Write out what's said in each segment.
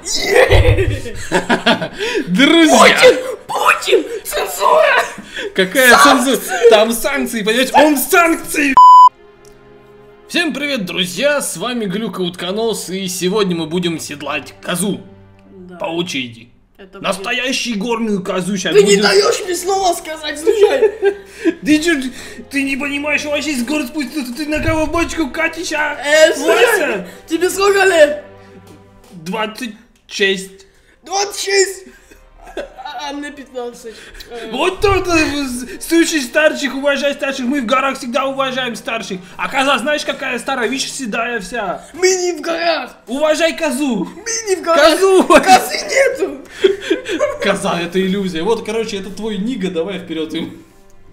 Друзья! Путин! Цензура! Какая цензура? Там санкции, понимаете? Он санкции! Всем привет, друзья! С вами Глюка Утконос, и сегодня мы будем седлать козу. Да. По очереди. Это Настоящую горную козу сейчас Ты будем... не даешь мне слова сказать, случайно! Ты что, ты не понимаешь, вообще с гор спустился, ты на кого бочку катишь, а? Слушай, тебе сколько лет? 26. 26! А мне 15. Вот то-то, слушай старших, уважай старших, мы в горах всегда уважаем старших. А коза, знаешь, какая старая, видишь, седая вся. Мы не в горах! Уважай козу. Мы не в горах! Козу! Козы нету! Коза, это иллюзия. Вот, короче, это твой Нига, давай вперед им.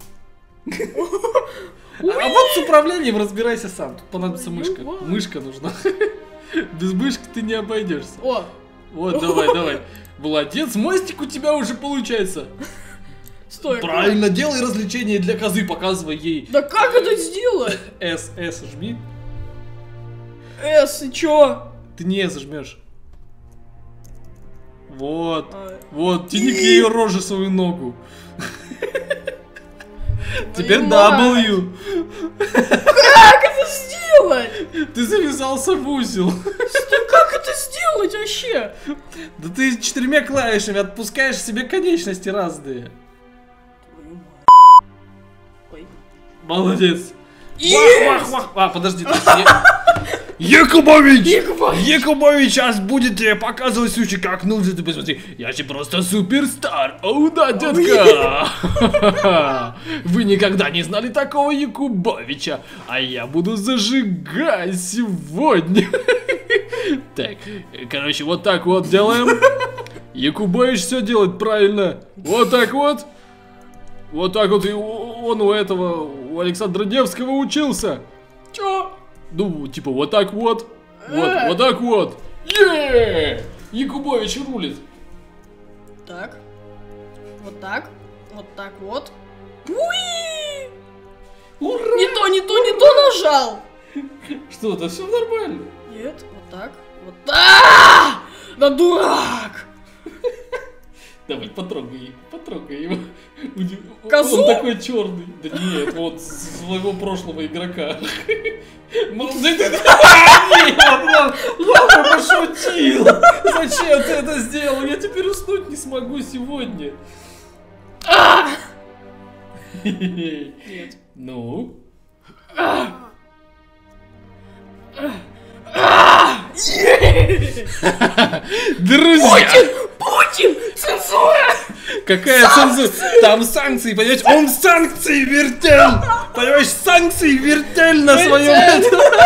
А вот с управлением разбирайся сам. Тут понадобится мышка. Мышка нужна. Без мышки ты не обойдешься. О! Вот, давай. Молодец, мостик у тебя уже получается. Стой. Правильно, делай развлечения для козы, показывай ей. Да как это сделать? S жми. И чё? Ты не S жмешь. Вот. А. Вот, тяни к ее роже свою ногу. Теперь Понимаю. W. Как это сделать? Ты завязался в узел. Как это сделать вообще? Да ты 4 клавишами отпускаешь себе конечности разные. Ой. Молодец. Есть! Вах. А, подожди. Якубович! Якубович сейчас будет тебе показывать случай, как нужно. Ты посмотри, я же просто суперстар. Оу да, детка! Вы никогда не знали такого Якубовича, а я буду зажигать сегодня. Так, короче, вот так вот делаем. Якубович все делает правильно. Вот так вот. Вот так вот и он у этого, у Александра Невского учился. Чё? Ну, типа, вот так вот. Вот так вот. Якубович рулит. Так. Вот так. Вот так вот. Уи! Ура! Не то нажал! Что, да все нормально. Нет, вот так. Вот так! Да дурак! Давай, потрогай его. Козу? Он такой черный. Да нет, вот своего прошлого игрока. Я пошутил. Зачем ты это сделал? Я теперь уснуть не смогу сегодня. Нет. Ну? Друзья! Путин! Цензура! Какая цензура? Там санкции, понимаешь? Он санкции вертел! Понимаешь, санкции вертел на своем...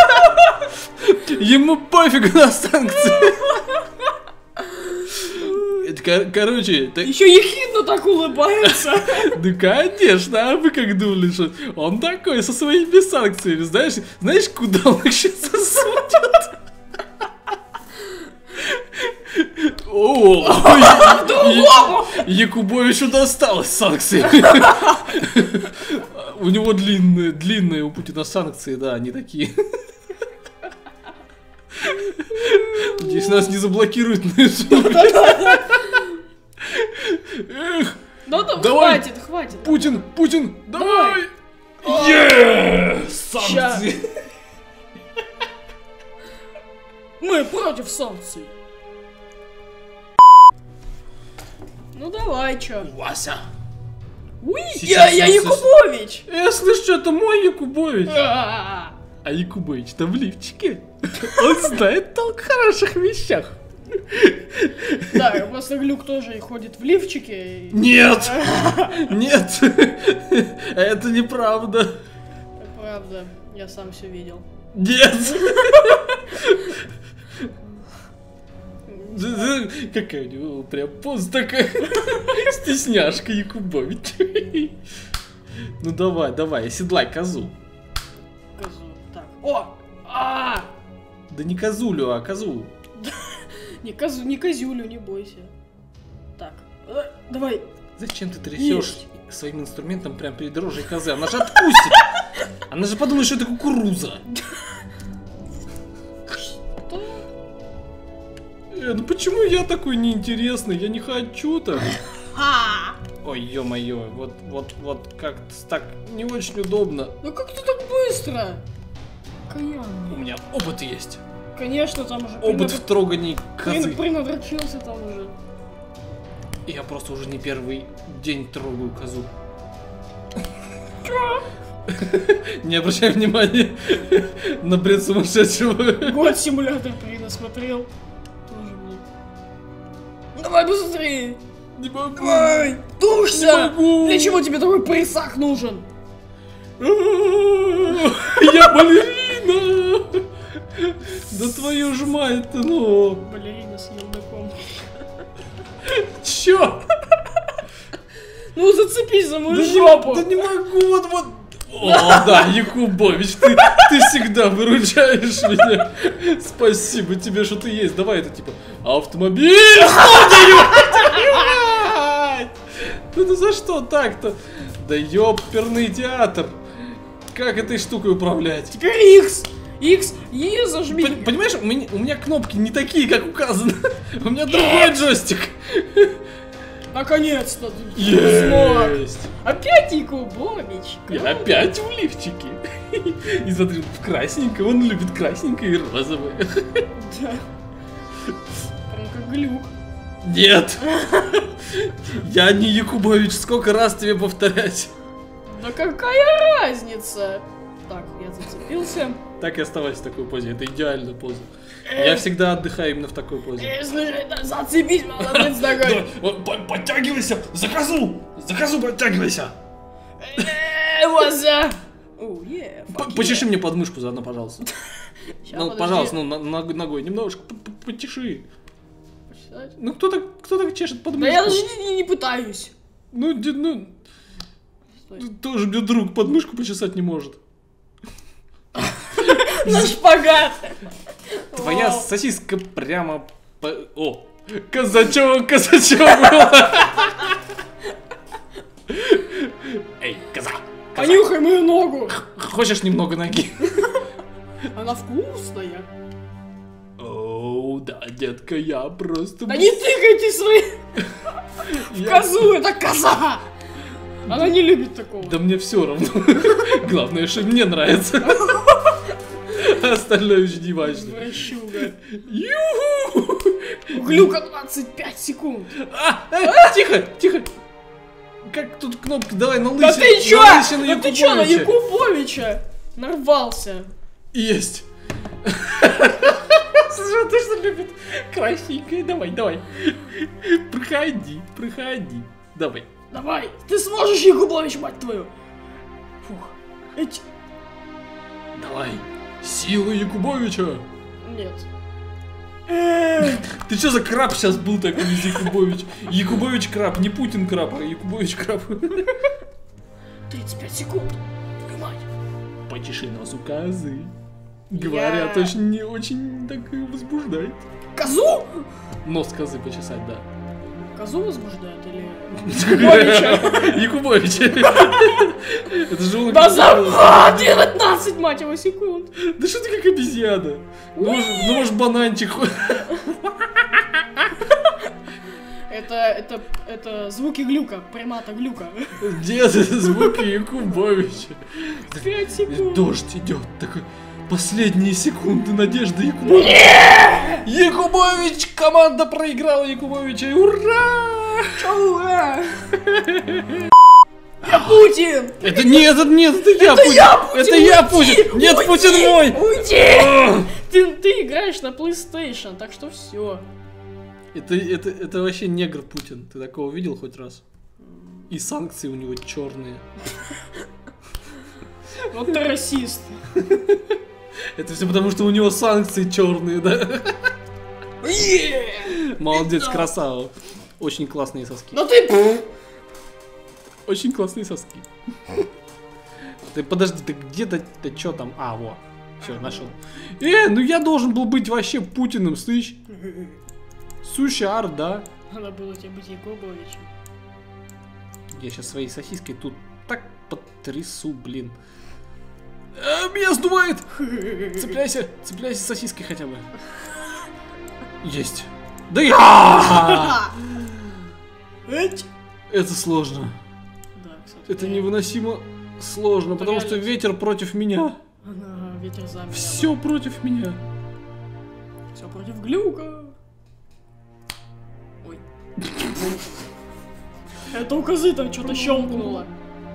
Ему пофиг на санкции. Короче... Еще ехидно так улыбается. Ну конечно, а вы как думали, что он такой со своими санкциями, знаешь, куда он их сейчас засунет? Якубовичу досталось санкции. У него длинные у Путина санкции, да, они такие. Надеюсь, нас не заблокируют на ютубе. Эх, Ну там давай. хватит. Путин, давай! Санкции! Мы против санкций. Ну давай, чё? Вася! Уи, Сейчас я нас- Якубович! Слышь, это мой Якубович! А, А Якубович-то в лифчике. Он знает толк в хороших вещах. Да, просто Глюк тоже ходит в лифчике. Нет! Нет! Это неправда. Это правда, я сам все видел. Нет! Какая у него прям поза такая. Стесняшка Якубович. Ну давай, седлай козу. Козу. Так. О! А! Да не козулю, а козу. Не козюлю, не бойся. Так. Давай. Зачем ты трясешь Есть. своим инструментом прям перед рожей козы? Она же отпустит. Она же подумает, что это кукуруза. Ну почему я такой неинтересный? Я не хочу так. Ой, ё-моё, вот как-то так не очень удобно. Ну как ты так быстро? У меня опыт есть. Конечно, там уже... Опыт в трогании козы. Принадрочился там уже. Я просто уже не первый день трогаю козу. Чё? Не обращай внимания на бред сумасшедшего. Год симулятор пересмотрел. Тоже мне. Давай быстрее! Не могу. Давай! Тушься! Не могу. Для чего тебе такой присак нужен? Я балерина! Да твою ж мать-то, ну! Балерина с елдаком. Чё? Ну зацепись за мою жопу! Да не могу, вот. О, да, Якубович, ты всегда выручаешь меня. Спасибо тебе, что ты есть. Давай это типа автомобиль! Ну за что так-то? Да ёперный театр! Как этой штукой управлять? Теперь X! X, E зажми! Понимаешь, у меня кнопки не такие, как указано. У меня другой джойстик. Наконец-то ты смог! Есть. Опять Якубович! Я опять в лифчике. И смотри, в красненькое. Он любит красненькое и розовое. Да. Прям как глюк. Нет. Я не Якубович. Сколько раз тебе повторять? Да какая разница? Так, я зацепился. Так и оставайся в такой позе. Это идеальная поза. Я всегда отдыхаю именно в такой позе. Слушай, зацепись, молодец ногой. Подтягивайся! За козу! За козу подтягивайся! Почеши мне подмышку заодно, пожалуйста. Ну, пожалуйста, ну ногой немножко потеши. Ну кто так чешет подмышку? Да я даже не пытаюсь. Ну, тоже мне друг подмышку почесать не может. На шпагат. Твоя сосиска прямо по... О! Казачок! Эй, коза! Понюхай мою ногу! Хочешь немного ноги? Она вкусная. Оу, да, детка, я просто... Да не тыкай ты свои... В козу, это коза! Она не любит такого. Да мне все равно. Главное, что мне нравится. Остальное уже не важно. Вращуга. Ю-ху! Глюка 25 секунд. Тихо! Как тут кнопка? Давай на лысину. Да ты чё? Да ты чё, на Якубовича? Нарвался. Есть. Слушай, ты что любит красненькое? Давай. Проходи. Давай. Ты сможешь, Якубович, мать твою. Фух. Давай. Сила Якубовича. Нет. Ты что за краб сейчас был такой из Якубович? Якубович краб, не Путин краб, а Якубович краб. 35 секунд. Твою мать. Почеши нос у козы. Говорят, очень так возбуждает. Козу? Нос козы почесать, да. Козу возбуждает или Якубовича? Якубовича. Это же он... Да за 19, мать его, секунд. Да что ты как обезьяна? Ну может бананчик. Это звуки глюка, примата глюка. Где это звуки Якубовича? 5 секунд. Дождь идет, такой... Последние секунды надежды Якубовича. Якубович! Команда проиграла Якубовича. И ура! Ура! Я Путин! Это нет, это я Путин! Это я Путин! Нет, Путин мой! Уйди! Ты играешь на PlayStation, так что все. Это вообще негр Путин. Ты такого видел хоть раз? И санкции у него черные. Вот ты расист. Это все потому, что у него санкции черные, да? Молодец, красава. Очень классные соски. Но ты... Очень классные соски. Ты подожди, ты где-то... Ты что там? А, вот. Все, нашел. Ну я должен был быть вообще Путиным, слышь? Сушар, да? Надо было тебе быть Якубовичем. Я сейчас своей сосиской тут так потрясу, блин. Меня сдувает! Цепляйся сосиской хотя бы. Есть. Да я! Эть. Это сложно. Да, кстати. Это невыносимо сложно, потому что ветер против меня. Ага, ветер за меня. Все против меня. Все против глюка. Ой. Это у козы там что-то щелкнуло.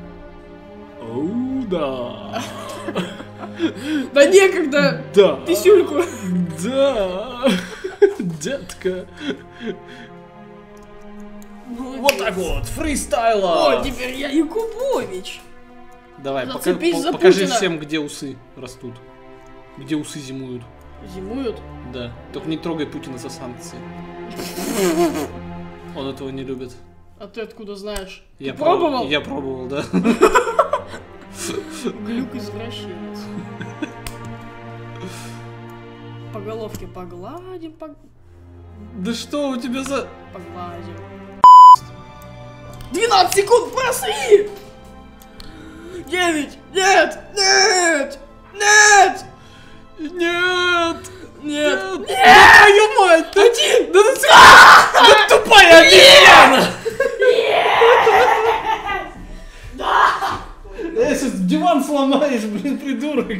Оу, да. Да некогда. Да. Писюльку. Да. Детка. Молодец. Вот так вот, фристайла. О, теперь я Якубович. Давай, Зацепись за покажи Путина. всем, где усы растут. Где усы зимуют. Зимуют. Да. Только не трогай Путина за санкции. Он этого не любит. А ты откуда знаешь? Я Ты пробовал? Я пробовал, да. Глюк извращенец. По головке погладим, Да что у тебя за... погладим. 12 секунд, просри! 9, нет, нет, нет, Нет! нет, Твою мать! один, Да ты да тупая обезьяна! Я сейчас диван сломаешь, блин, придурок.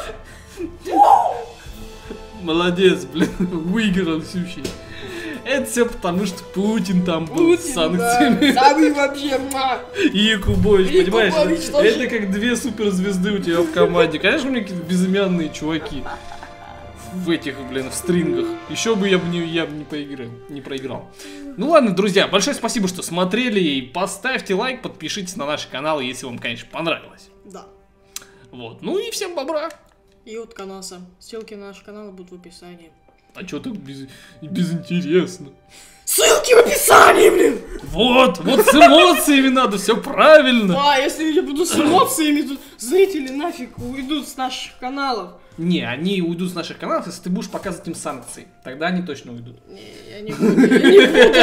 Молодец, блин, выиграл сущий. Это все потому, что Путин там был с санкциями. Да, самый вообще, И Якубович, понимаешь, Якубович тоже. это как две суперзвезды у тебя в команде. Конечно, у меня какие-то безымянные чуваки. В этих, блин, в стрингах. Еще бы я бы не проиграл. Ну ладно, друзья, большое спасибо, что смотрели. И поставьте лайк, подпишитесь на наш канал, если вам, конечно, понравилось. Да. Вот, ну и всем бобра. И утконоса. Ссылки на наш канал будут в описании. А чё так безинтересно? Ссылки в описании, блин! Вот с эмоциями надо, все правильно. Да, если я буду с эмоциями, тут зрители нафиг уйдут с наших каналов. Не, они уйдут с наших каналов, если ты будешь показывать им санкции. Тогда они точно уйдут. Не, я не буду, я не буду.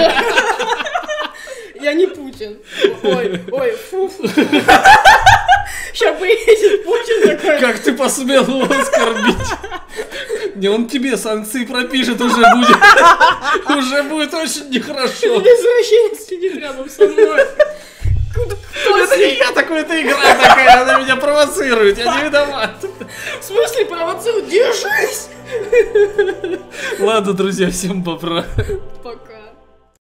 Я не Путин. Ой, фу. Сейчас приедет Путин такой. Как ты посмел его оскорбить? Не, он тебе санкции пропишет, уже будет очень нехорошо. Извращенец сидит рядом со мной. Это не я такой, это игра такая, она меня провоцирует, я не виноват. В смысле провоцирует? Держись! Ладно, друзья, всем бобра. Пока.